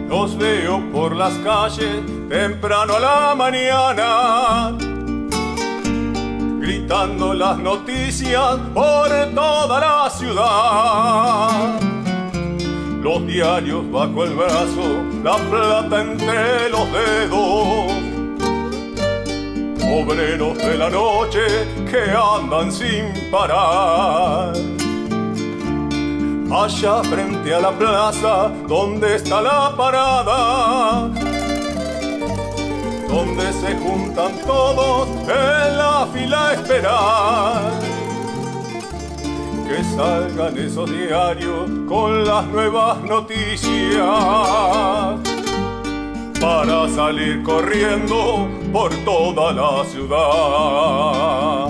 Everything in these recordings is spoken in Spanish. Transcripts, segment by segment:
Los veo por las calles temprano a la mañana, gritando las noticias por toda la ciudad. Los diarios bajo el brazo, la plata entre los dedos. Obreros de la noche que andan sin parar. Allá frente a la plaza, donde está la parada, donde se juntan todos en la fila a esperar que salgan esos diarios con las nuevas noticias, para salir corriendo por toda la ciudad.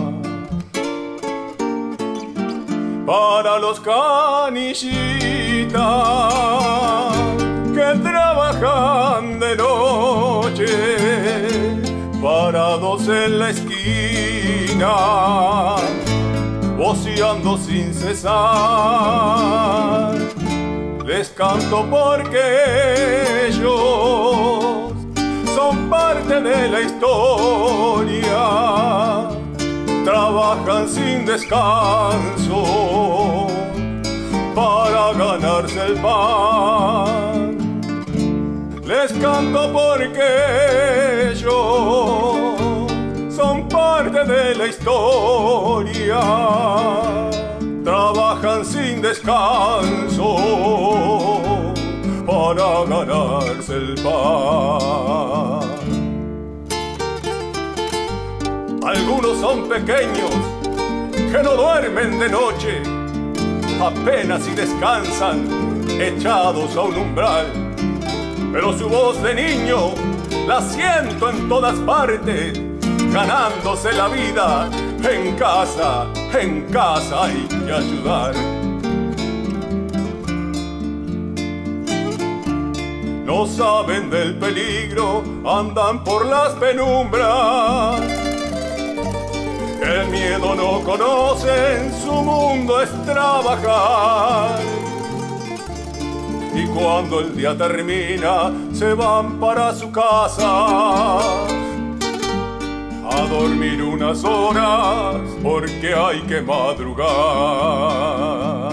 Para los canillitas que trabajan de noche, parados en la esquina, voceando sin cesar, les canto porque ellos son parte de la historia. Trabajan sin descanso para ganarse el pan. Les canto porque ellos son parte de la historia. Trabajan sin descanso para ganarse el pan. Algunos son pequeños que no duermen de noche, apenas si descansan echados a un umbral. Pero su voz de niño la siento en todas partes, ganándose la vida en casa hay que ayudar. No saben del peligro, andan por las penumbras. El miedo no conocen, su mundo es trabajar. Y cuando el día termina, se van para su casa a dormir unas horas, porque hay que madrugar.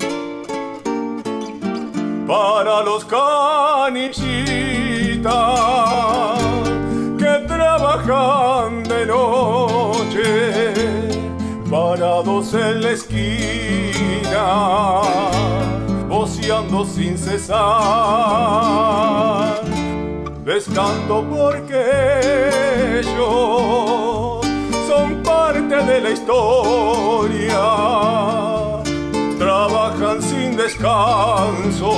Para los canillitas que trabajan de noche, parados en la esquina, voceando sin cesar, les canto porque ellos son parte de la historia. Trabajan sin descanso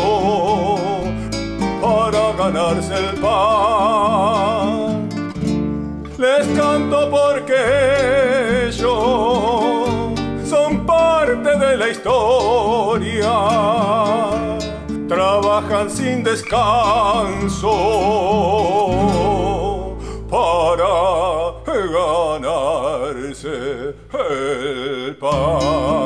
para ganarse el pan. Les canto porque ellos son parte de la historia. Trabajan sin descanso para ganarse el pan.